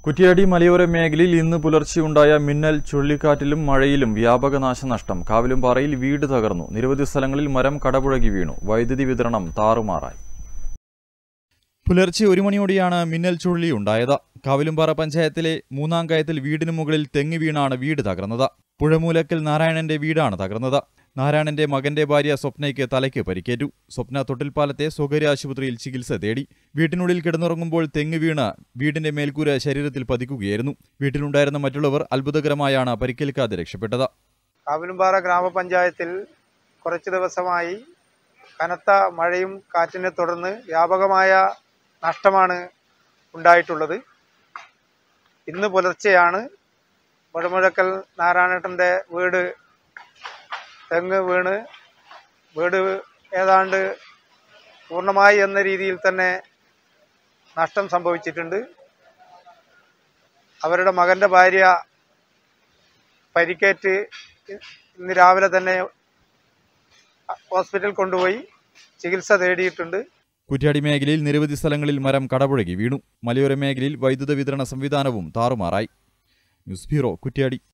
കുറ്റ്യാടി മലയോര മേഖലയിൽ ഇന്ന് പുലർച്ചെയുണ്ടായ മിന്നൽ ചുഴലിക്കാറ്റിലും മഴയിലും വ്യാപക നാശനഷ്ടം. കാവിലുംപാറയിൽ വീട് തകർന്നു. നിരവധി സ്ഥലങ്ങളിൽ മരം കടപുഴകി വീണു. വൈദ്യുതി വിതരണം താറുമാറായി. പുലർച്ചെ 1 മണിയോടെയാണ് മിന്നൽ ചുഴലി ഉണ്ടായത്. കാവിലുംപാറ പഞ്ചായത്തിലെ 3-ാം കയത്തിൽ വീടിന് മുകളിൽ തെങ്ങ് വീണാണ് വീട് തകർന്നത്. പുഴമൂലക്കൽ നാരായണന്റെ വീടാണ് തകർന്നത്. നാരായണന്റെ മകന്റെ ഭാര്യ സ്വപ്നയ്ക്ക് തലയ്ക്ക് പരിക്കേറ്റു. സ്വപ്ന തൊട്ടിൽപ്പാലത്തെ സ്വകാര്യ ആശുപത്രിയിൽ ചികിത്സ തേടി. വീട്ടിനുള്ളിൽ കിടന്നുറങ്ങുമ്പോൾ തെങ്ങ് വീണ് വീടിന്റെ മേൽക്കൂര ശരീരത്തിൽ പതിക്കുകയായിരുന്നു. വീട്ടിലുണ്ടായിരുന്ന മറ്റുള്ളവർ അത്ഭുതകരമായാണ് പരിക്കേൽക്കാതെ രക്ഷപ്പെട്ടത്. കാവിലുംപാറ ഗ്രാമപഞ്ചായത്തിൽ കുറച്ചു ദിവസമായി കനത്ത മഴയും കാറ്റിനെ തുടർന്ന് വ്യാപകമായ നഷ്ടമാണ് ഉണ്ടായിട്ടുള്ളത്. ഇന്ന് പുലർച്ചെയാണ് മുഴമുഴക്കൽ നാരായണേട്ടൻ്റെ വീട് തെങ്ങ് വീണ് വീട് ഏതാണ്ട് പൂർണ്ണമായി എന്ന രീതിയിൽ തന്നെ നഷ്ടം സംഭവിച്ചിട്ടുണ്ട്. അവരുടെ മകൻ്റെ ഭാര്യ പരിക്കേറ്റ് ഇന്ന് രാവിലെ തന്നെ ഹോസ്പിറ്റലിൽ കൊണ്ടുപോയി ചികിത്സ തേടിയിട്ടുണ്ട്. കുറ്റ്യാടി മേഖലയിൽ നിരവധി സ്ഥലങ്ങളിൽ മരം കടപുഴകി വീണു. മലയോര മേഖലയിൽ വൈദ്യുത വിതരണ സംവിധാനവും താറുമാറായി. News bureau, Kuttiadi.